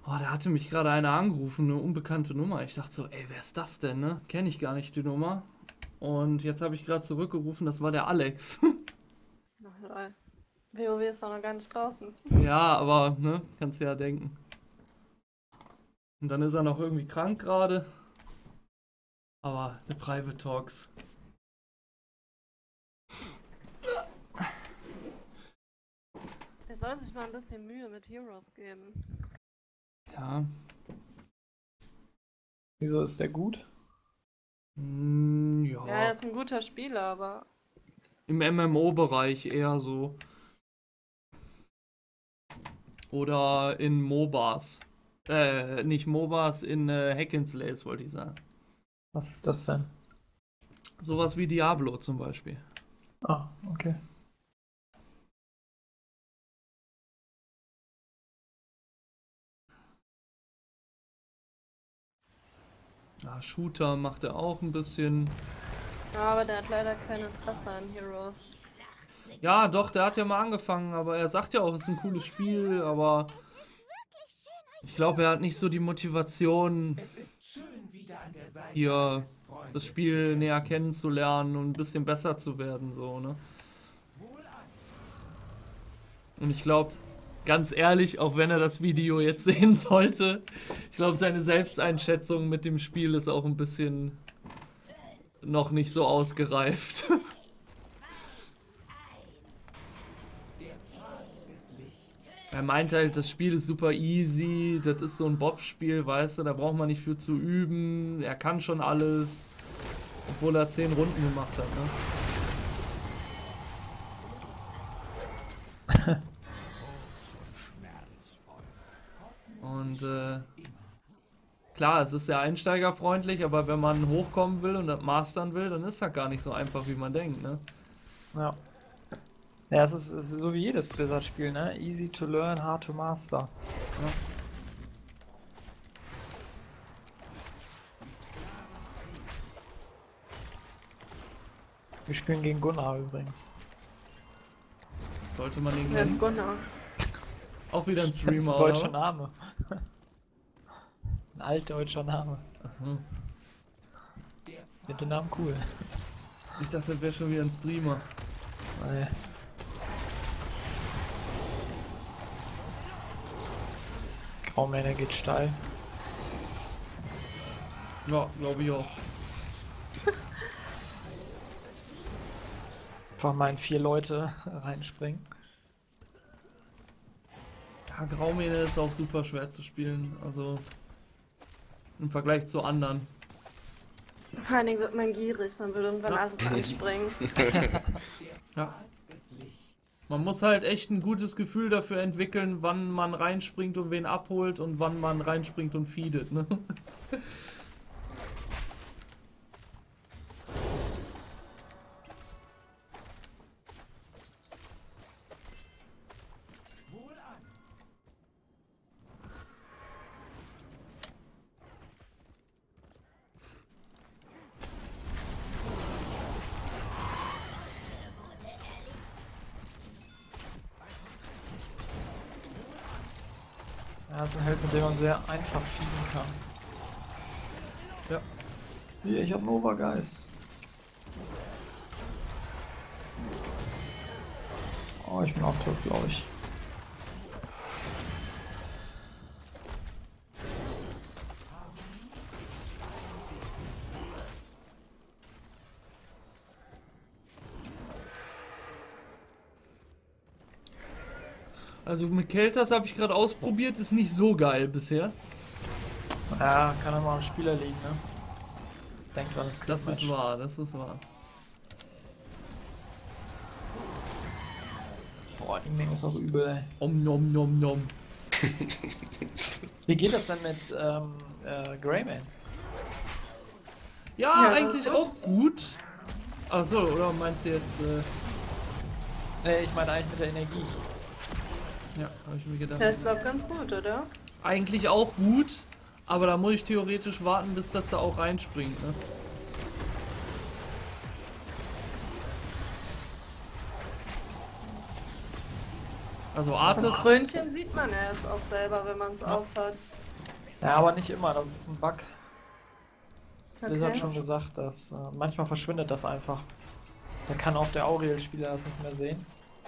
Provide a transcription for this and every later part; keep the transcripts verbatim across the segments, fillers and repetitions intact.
Oh, da hatte mich gerade einer angerufen, eine unbekannte Nummer. Ich dachte so, ey, wer ist das denn, ne? Kenne ich gar nicht die Nummer. Und jetzt habe ich gerade zurückgerufen, das war der Alex. Ach lol. WoW ist doch noch gar nicht draußen. Ja, aber, ne, kannst du ja denken. Und dann ist er noch irgendwie krank gerade. Aber eine Private Talks. Er soll sich mal ein bisschen Mühe mit Heroes geben. Ja. Wieso ist der gut? Mm, Ja, er ja. ist ein guter Spieler, aber Im M M O-Bereich eher so. Oder in MOBAs. Äh, nicht MOBAs, in äh, Hack and Slays wollte ich sagen. Was ist das denn? Sowas wie Diablo zum Beispiel. Ah, okay. Ja, Shooter macht er auch ein bisschen. ja, aber der hat leider kein Interesse an Heroes. Ja, doch, der hat ja mal angefangen, aber er sagt ja auch, es ist ein cooles Spiel, aber ich glaube, er hat nicht so die Motivation, hier das Spiel näher kennenzulernen und ein bisschen besser zu werden, so, ne? Und ich glaube, ganz ehrlich, auch wenn er das Video jetzt sehen sollte, ich glaube, seine Selbsteinschätzung mit dem Spiel ist auch ein bisschen noch nicht so ausgereift. Er meint halt, das Spiel ist super easy, das ist so ein Bob-Spiel, weißt du, da braucht man nicht viel zu üben, er kann schon alles, obwohl er zehn Runden gemacht hat, ne? Und äh, klar, es ist sehr einsteigerfreundlich, aber wenn man hochkommen will und das mastern will, dann ist das gar nicht so einfach, wie man denkt, ne? Ja. Ja, es ist, es ist so wie jedes Blizzard-Spiel, ne? Easy to learn, hard to master. Ja. Wir spielen gegen Gunnar übrigens. Sollte man ihn Der ist kennen. Gunnar. Auch wieder ein Das ist Streamer, ein deutscher oder? Name. Ein altdeutscher Name. Aha. Ich finde den Namen cool. Ich dachte, das wäre schon wieder ein Streamer. Nee. Graumänner geht steil. Ja, glaube ich auch. Einfach mal in vier Leute reinspringen. Ja, Graumähne ist auch super schwer zu spielen, also im Vergleich zu anderen. Vor allen Dingen wird man gierig, man will irgendwann Ja. alles anspringen. Ja. Man muss halt echt ein gutes Gefühl dafür entwickeln, wann man reinspringt und wen abholt und wann man reinspringt und feedet, ne? Ja, das ist ein Held, mit dem man sehr einfach fliegen kann. Ja. Hier, ich hab Nova Geist. Oh, ich bin auch tot, glaube ich. Also mit Keltas habe ich gerade ausprobiert, ist nicht so geil bisher. Ja, kann aber am Spieler liegen, ne? Denkt dran, das Das ist wahr, das ist wahr. Boah, die Menge ist auch übel, ey. Om nom nom nom. Wie geht das denn mit ähm, äh, Greyman? Ja, Ja, eigentlich das- auch gut. Achso, oder meinst du jetzt, äh, Nee, ich meine eigentlich mit der Energie. ja, habe ich mir gedacht. Ja, ich glaube ganz gut, oder? Eigentlich auch gut, aber da muss ich theoretisch warten, bis das da auch reinspringt, ne? Also Das Arthas. Krönchen sieht man ja jetzt auch selber, wenn man es aufhat. Ja, aber nicht immer, das ist ein Bug. Blizzard hat Okay. schon gesagt, dass äh, manchmal verschwindet das einfach. Da kann auch der Auriel-Spieler das nicht mehr sehen.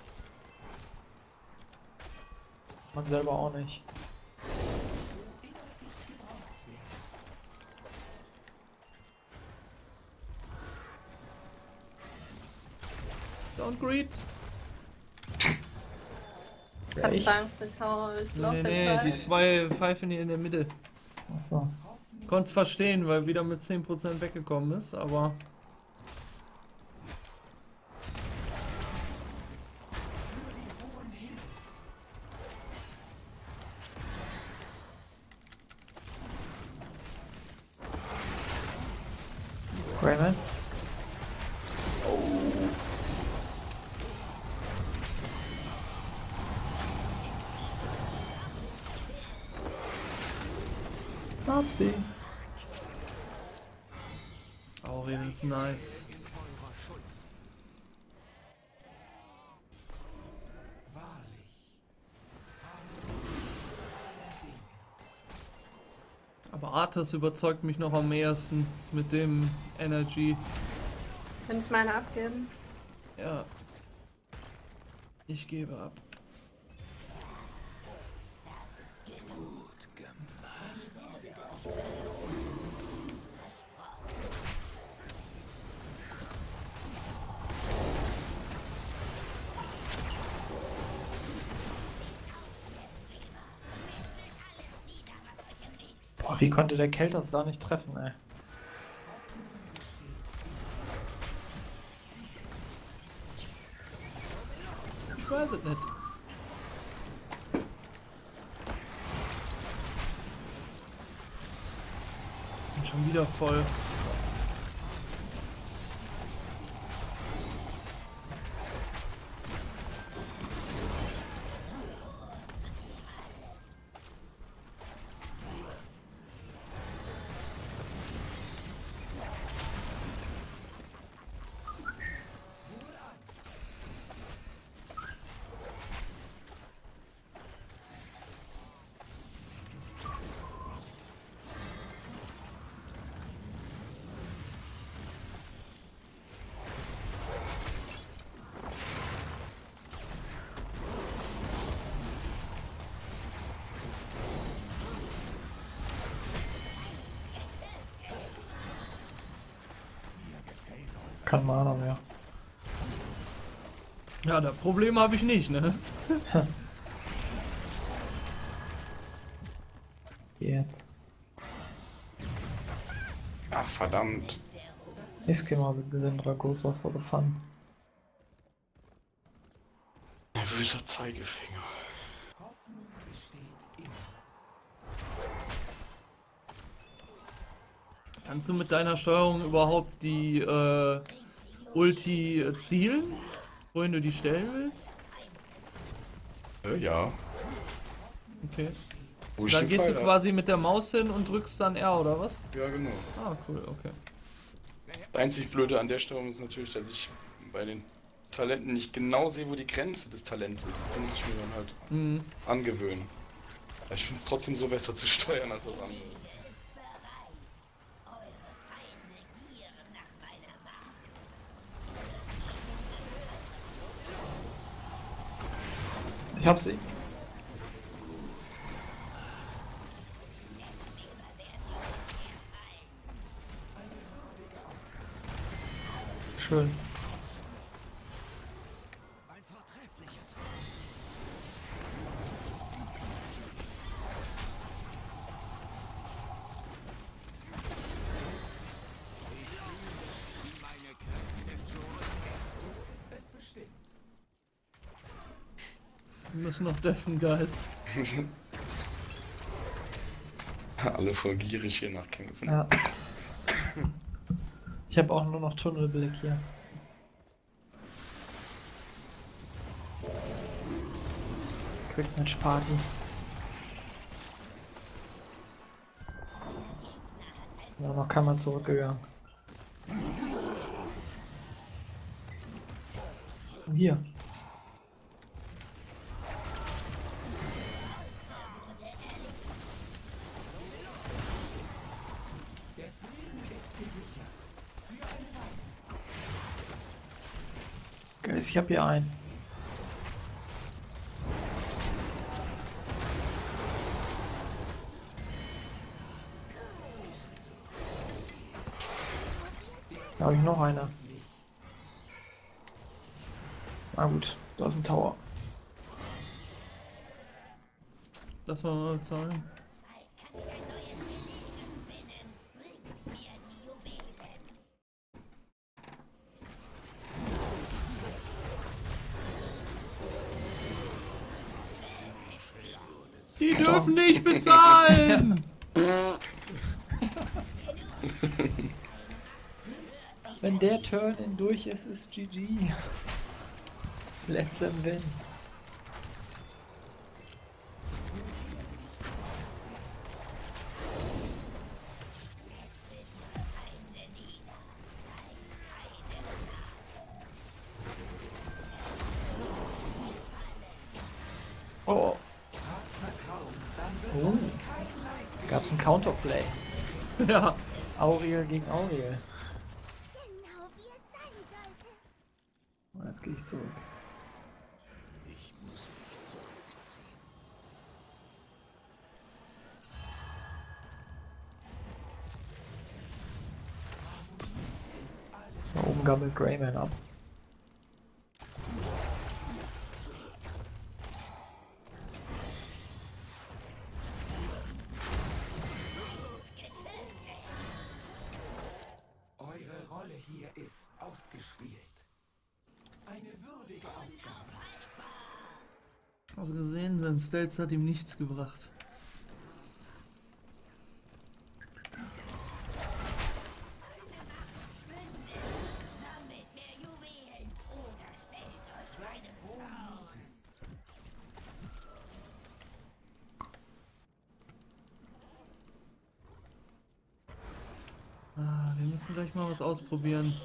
Man selber auch nicht. Don't greed. Ja, Kannst ich? du Angst, ich hau, ich Nee, lauf nee, nee, die zwei pfeifen hier in der Mitte. Achso. Konnt's verstehen, weil wieder mit zehn Prozent weggekommen ist, aber. Rayman? Upsi. Aurel ist nice. Aber Arthas überzeugt mich noch am ehesten mit dem Energy. Kann ich meine abgeben? Ja. Ich gebe ab. Boah, wie konnte der Keltas da nicht treffen, ey? Ich weiß es nicht. Bin schon wieder voll. Kein Mana mehr. Ja, das Problem habe ich nicht, ne? Jetzt. Ach, verdammt. Ich gehe mal gesehen, Dragosa for the fun. Nervöser Zeigefinger. Kannst du mit deiner Steuerung überhaupt die äh, Ulti zielen, wohin du die stellen willst? Äh, ja. Okay. Wo ich Dann den gehst du Pfeil quasi mit der Maus hin und drückst dann R oder was? hab. Ja, genau. Ah, cool, okay. Das einzig Blöde an der Steuerung ist natürlich, dass ich bei den Talenten nicht genau sehe, wo die Grenze des Talents ist. Das muss ich mir dann halt Mhm. angewöhnen. Aber ich finde es trotzdem so besser zu steuern als das andere. Ich hab sie. Schön. Wir müssen noch deffen, Guys. Alle voll gierig hier nachkämpfen. Ja. Ich habe auch nur noch Tunnelblick hier. Quick Match Party. Ja, noch keiner zurückgegangen. Hier. Ich hab hier einen. Da habe ich noch einer. Na gut, da ist ein Tower. Lass mal mal zahlen. Die dürfen nicht bezahlen! Wenn der Turn in durch ist, ist G G. Let's him win. Oh. Oh. Gab's ein Counterplay. Ja. Auriel gegen Auriel. Und jetzt gehe ich zurück. Da oben gammelt Greyman ab. Eure Rolle hier ist ausgespielt. Eine würdige Aufgabe. Also gesehen, sein Stealth hat ihm nichts gebracht. Ah, wir müssen gleich mal was ausprobieren.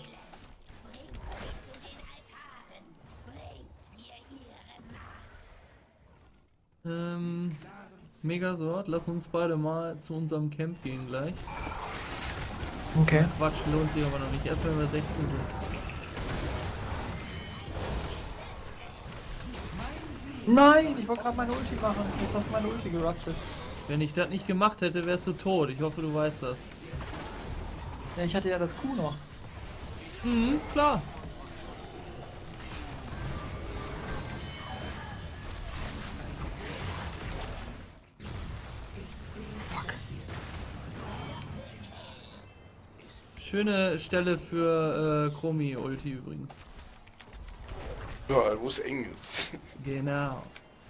Ähm, Megasort, lass uns beide mal zu unserem Camp gehen gleich. Okay. Quatsch, lohnt sich aber noch nicht. Erst wenn wir sechzehn sind. Nein, ich wollte gerade meine Ulti machen. Jetzt hast du meine Ulti geruptet. Wenn ich das nicht gemacht hätte, wärst du tot. Ich hoffe, du weißt das. Ja, ich hatte ja das Q noch. Mhm, klar. Schöne Stelle für äh, Chromie-Ulti übrigens. Ja, wo es eng ist. Genau.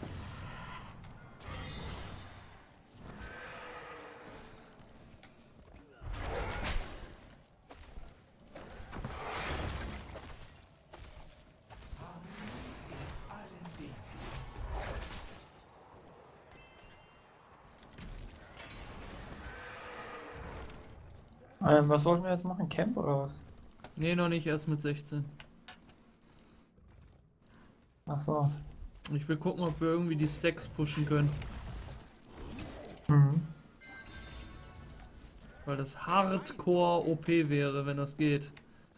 Ähm, was sollten wir jetzt machen? Camp oder was? Nee, noch nicht, erst mit sechzehn. Ach so. Ich will gucken, ob wir irgendwie die Stacks pushen können. Mhm. Weil das Hardcore O P wäre, wenn das geht.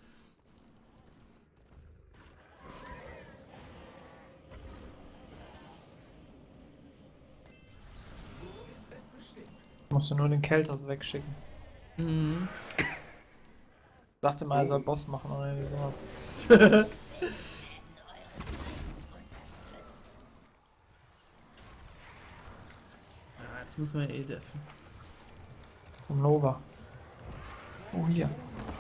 Musst du nur den Kelters wegschicken. Mhm. Sagte mal, er soll Boss machen oder irgendwie sowas. Ja, jetzt müssen wir eh deffen. Vom Nova. Oh, hier.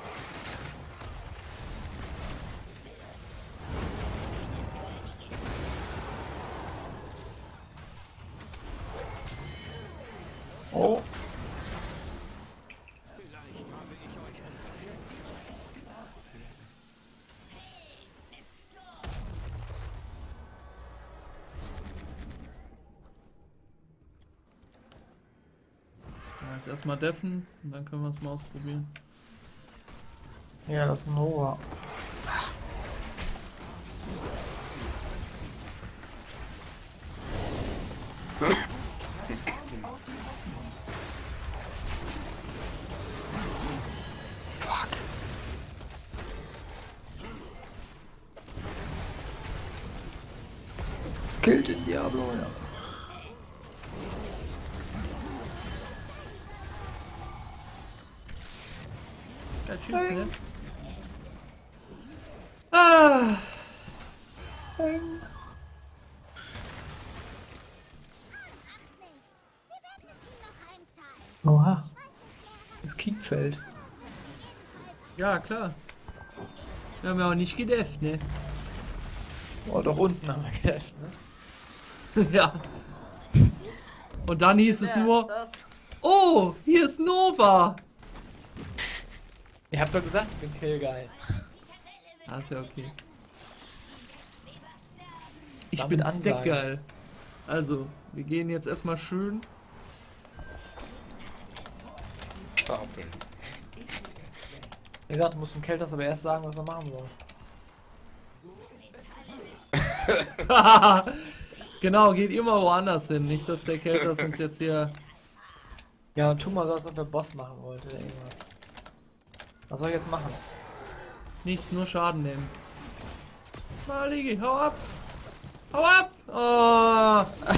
Oh. Ja, jetzt erstmal deffen und dann können wir es mal ausprobieren. Ja, das ist Nova. Fuck. Killt den Diablo, ja. Ja, tschüss, ne? Ah! Oha. Das Kickfeld. Ja, klar. Wir haben ja auch nicht gedefft, ne? Oh, doch unten haben wir gedacht, ne? Ja. Und dann hieß es Wer nur, ist das? oh, hier ist Nova. Ihr habt doch gesagt, ich bin Killgeil. Ah, ist ja okay. Ich Damit bin Ansage. Stackgeil. Also, wir gehen jetzt erstmal schön. Stapeln. Wie gesagt, du musst dem Kelters aber erst sagen, was er machen soll. Genau, geht immer woanders hin. Nicht, dass der Kelters uns jetzt hier... Ja, tu mal so, als ob er Boss machen wollte oder irgendwas. Was soll ich jetzt machen? Nichts, nur Schaden nehmen. Maligi, hau ab! Hau ab! Oh!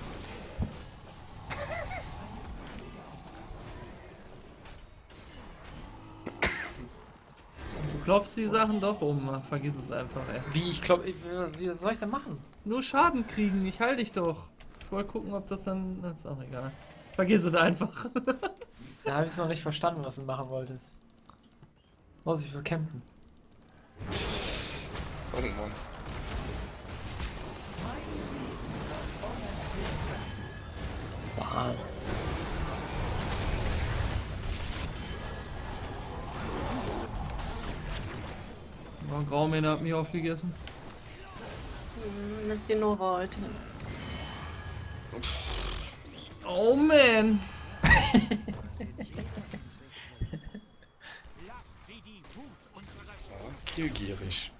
Du klopfst die Sachen doch um, vergiss es einfach, ey. Wie, ich glaube, wie was soll ich denn machen? Nur Schaden kriegen, ich heil dich doch. Ich wollte gucken, ob das dann... Das ist auch egal. Vergiss es einfach. Da habe ich es noch nicht verstanden, was du machen wolltest. Muss ich für campen. Oh Mann. Bahn. Oh, Graumähne hat mich aufgegessen. Hm, das ist die Nova heute. Oh man! Killgierig.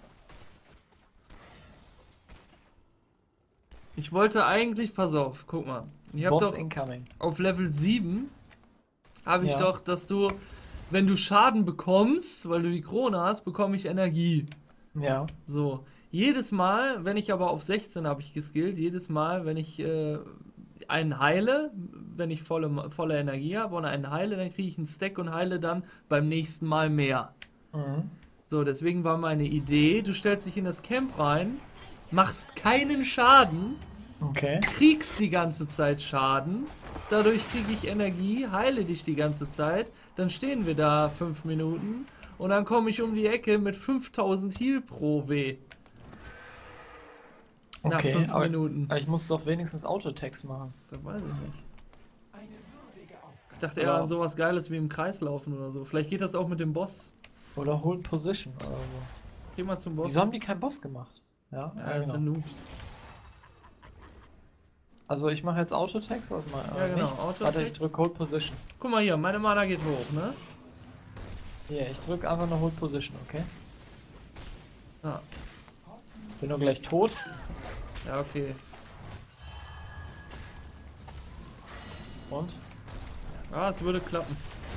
Ich wollte eigentlich, pass auf, guck mal. Ich hab Boss doch incoming. auf Level sieben habe ich Ja. doch, dass du, wenn du Schaden bekommst, weil du die Krone hast, bekomme ich Energie. Ja. So. Jedes Mal, wenn ich aber auf sechzehn habe ich geskillt, jedes Mal, wenn ich äh, einen heile, wenn ich volle, volle Energie habe und einen heile, dann kriege ich einen Stack und heile dann beim nächsten Mal mehr. Mhm. So, deswegen war meine Idee, du stellst dich in das Camp rein, machst keinen Schaden, Okay. kriegst die ganze Zeit Schaden, dadurch kriege ich Energie, heile dich die ganze Zeit, dann stehen wir da fünf Minuten und dann komme ich um die Ecke mit fünftausend Heal pro W. Nach Okay, fünf aber, Minuten. aber ich muss doch wenigstens Autotext machen. Das weiß ich nicht. Eine würdige Aufgabe. Ich dachte eher Ja. an sowas Geiles wie im Kreis laufen oder so. Vielleicht geht das auch mit dem Boss. Oder Hold Position oder so. Geh mal zum Boss. Wieso haben die keinen Boss gemacht? Ja, Ja, das sind Noobs. Also ich mache jetzt Autotext oder mal Ja, genau, nichts? Autotext. Warte, ich drücke Hold Position. Guck mal hier, meine Mana geht hoch, ne? Hier, ich drücke einfach nur Hold Position, okay? Ja, Bin doch gleich tot. ja okay. Und? Ja, es würde klappen.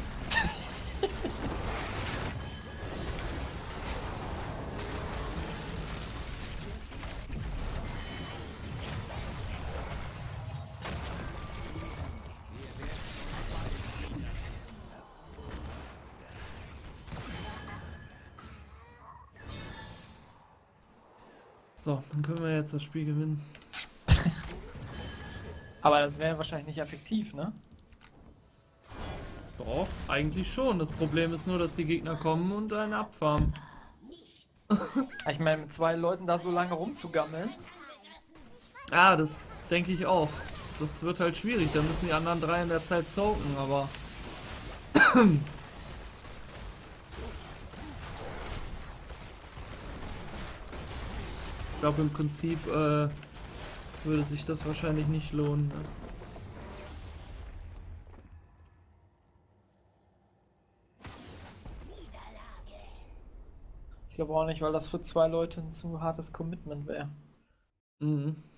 So, dann können wir jetzt das Spiel gewinnen. Aber das wäre wahrscheinlich nicht effektiv, ne? Doch, eigentlich schon. Das Problem ist nur, dass die Gegner kommen und einen abfarmen. Ich meine, mit zwei Leuten da so lange rumzugammeln. Ah, das denke ich auch. Das wird halt schwierig. Da müssen die anderen drei in der Zeit soaken, aber... Ich glaube, im Prinzip äh, würde sich das wahrscheinlich nicht lohnen. Ne? Ich glaube auch nicht, weil das für zwei Leute ein zu hartes Commitment wäre. Mhm.